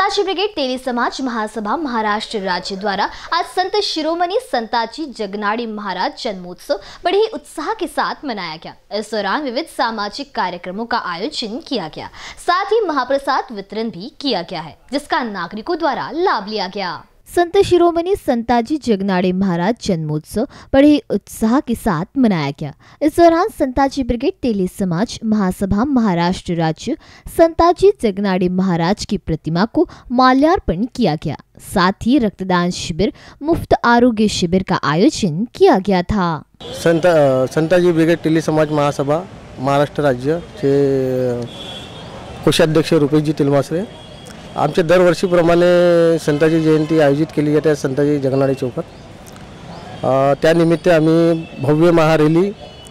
Santaji brigade तेली समाज महासभा महाराष्ट्र राज्य द्वारा आज संत शिरोमणि संताजी जगनाड़ी महाराज जन्मोत्सव बड़े ही उत्साह के साथ मनाया गया। इस दौरान विविध सामाजिक कार्यक्रमों का आयोजन किया गया, साथ ही महाप्रसाद वितरण भी किया गया है, जिसका नागरिकों द्वारा लाभ लिया गया। संत शिरोमणि संताजी जगनाड़ी महाराज जन्मोत्सव बड़े ही उत्साह के साथ मनाया गया। इस दौरान संताजी ब्रिगेड तेली समाज महासभा महाराष्ट्र राज्य संताजी जगनाड़ी महाराज की प्रतिमा को माल्यार्पण किया गया। साथ ही रक्तदान शिविर, मुफ्त आरोग्य शिविर का आयोजन किया गया था। संताजी ब्रिगेड तेली समाज महासभा महाराष्ट्र राज्य चे कोषाध्यक्ष रुपेशजी तिलमासरे आमच्या दरवर्षीप्रमाणे संताजी जयंती आयोजित केली जाते संताजी जगनाड़ी चौकात। त्यानिमित्त आम्ही भव्य महारॅली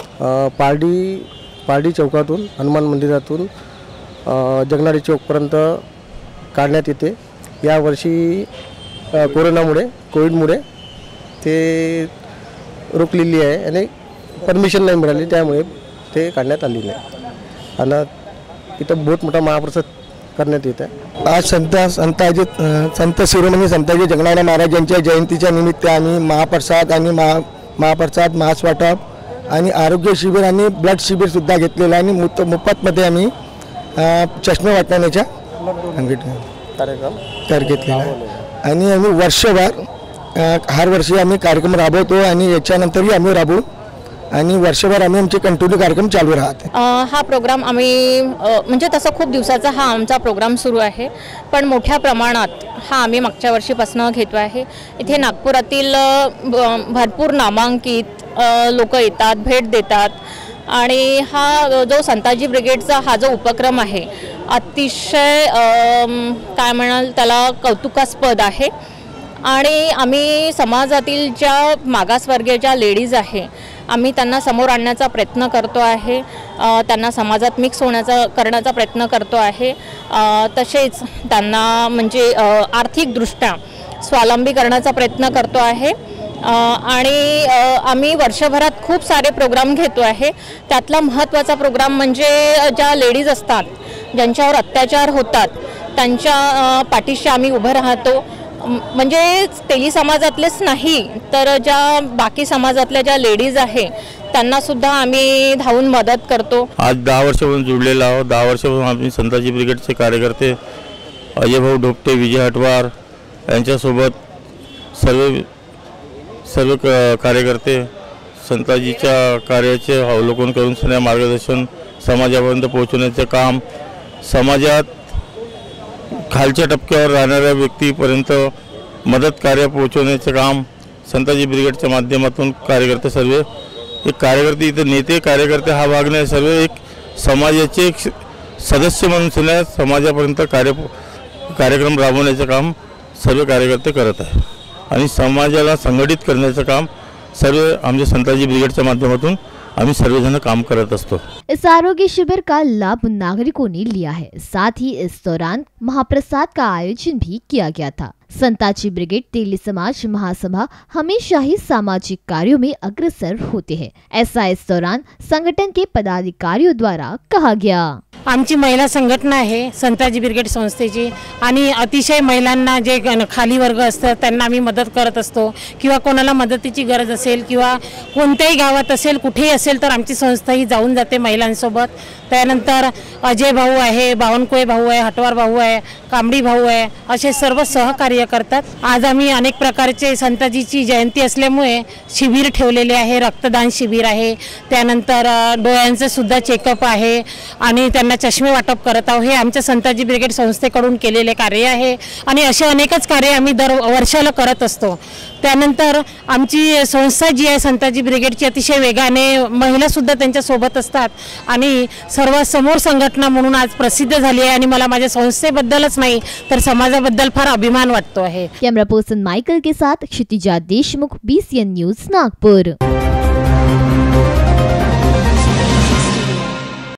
पारडी चौकातून हनुमान मंदिरातून जगनाड़ी चौकपर्यंत काढण्यात येते। या वर्षी कोविडमुळे ते रोखलेली आहे आणि परमिशन नाही मिळाली, त्यामुळे ते काढण्यात आली नाही आणि इथं बहुत मोठा महाप्रसाद करण्यात येत आहे। आज संत शिरोमणी संताजी जगनाड़ी महाराज यांच्या जयंतीच्या निमित्त आम्ही महाप्रसाद आणि महाप्रसाद मास वाटप आणि आरोग्य शिबिर आणि ब्लड शिबिर सुद्धा घेतलेलं आणि मोफतमध्ये आम्ही चष्मे वाटण्याचा कार्यक्रम घेतलेला आहे आणि आम्ही वर्षभर हर वर्षी आम्ही कार्यक्रम राबवतो आणि याच्यानंतरही आम्ही राबवू आणि वर्षभर आम्ही आमचे कंटिन्यू कार्यक्रम चालू राहते। हा प्रोग्राम आम्ही म्हणजे तसा खूप दिवसाचा हा आमचा प्रोग्राम सुरू आहे, पण मोठ्या प्रमाणात हा आम्ही मागच्या वर्षीपासून घेतो आहे। इथे नागपुरातील भरपूर नामांकित लोक येतात, भेट देतात आणि हा जो संताजी ब्रिगेडचा हा जो उपक्रम आहे अतिशय काय म्हणाल त्याला कौतुकास्पद आहे आणि आम्ही समाजातील ज्या मागासवर्गीय ज्या लेडीज आहे आम्ही त्यांना समोर आणण्याचा प्रयत्न करतो आहे, त्यांना समाजात मिक्स करण्याचा प्रयत्न करतो आहे। तसेच त्यांना म्हणजे आर्थिकदृष्ट्या स्वावलंबी करण्याचा प्रयत्न करतो आहे आणि आम्ही वर्षभरात खूप सारे प्रोग्राम घेतो आहे। त्यातला महत्त्वाचा प्रोग्राम म्हणजे ज्या लेडीज असतात ज्यांच्यावर अत्याचार होतात त्यांच्या पाठीशी आम्ही उभं राहतो। म्हणजे तेली समाजातलेच नाही तर ज्या बाकी समाजातल्या ज्या लेडीज आहे त्यांना सुद्धा आम्ही धावून मदत करतो। आज 10 वर्षापासून जुळलेला आहोत। 10 वर्षापासून आम्ही संताजी ब्रिगेडचे कार्यकर्ते अजय भाऊ ढोपटे, विजय हटवार यांच्यासोबत सर्व कार्यकर्ते संताजीच्या कार्याचे अवलोकन करून सगळ्या मार्गदर्शन समाजापर्यंत पोहोचवण्याचे काम, समाजात खालच्या टप्प्यावर राहणाऱ्या व्यक्तीपर्यंत मदत कार्य पोहोचवण्याचे काम संताजी ब्रिगेडच्या माध्यमातून कार्यकर्ते सर्व एक कार्यकर्ते इथे नेते कार्यकर्ते हा भाग नाही, सर्व एक समाजाचे एक सदस्य म्हणून समाजापर्यंत कार्यक्रम राबवण्याचे काम सर्व कार्यकर्ते करत आहे आणि समाजाला संघटित करण्याचं काम सर्व आमच्या संताजी ब्रिगेडच्या माध्यमातून आम्ही सर्वजन काम करत असतो। इस आरोग्य शिविर का लाभ नागरिकों ने लिया है। साथ ही इस दौरान महाप्रसाद का आयोजन भी किया गया था। संताजी ब्रिगेड तेली समाज महासभा हमेशा ही सामाजिक कार्यों में अग्रसर होते हैं, ऐसा इस दौरान संगठन के पदाधिकारियों द्वारा कहा गया। आमची महिला संघटना आहे संताजी ब्रिगेड संस्थेची आणि अतिशय महिलांना जे खाली वर्ग असतात त्यांना आम्ही मदत करत असतो किंवा कोणाला मदतीची गरज असेल किंवा कोणत्याही गावात असेल कुठेही असेल तर आमची संस्था ही जाऊन जाते महिलांसोबत। त्यानंतर अजय भाऊ आहे, बावनकुळे भाऊ आहे, हटवार भाऊ आहे, कांबडी भाऊ आहे, असे सर्व सहकार्य करतात। आज आम्ही अनेक प्रकारचे संताजीची जयंती असल्यामुळे शिबिर ठेवलेले आहे, रक्तदान शिबिर आहे, त्यानंतर डोळ्यांचे सुद्धा चेकअप आहे आणि त्यांना चष्मे वाटप करत आहोत। हे आमच्या संताजी ब्रिगेड संस्थेकडून केलेले कार्य आहे आणि असे अनेकच कार्य आम्ही दर वर्षाला करत असतो। त्यानंतर आमची संस्था जी आहे संताजी ब्रिगेडची अतिशय वेगाने महिला सुद्धा त्यांच्या सोबत असतात आणि सर्वात समोर संघटना म्हणून आज प्रसिद्ध झाली आहे आणि मला माझ्या संस्थेबद्दलच नाही तर समाजाबद्दल फार अभिमान वाटतो आहे। कैमरा पर्सन माइकल के साथ क्षितिजा देशमुख, BCN न्यूज नागपुर।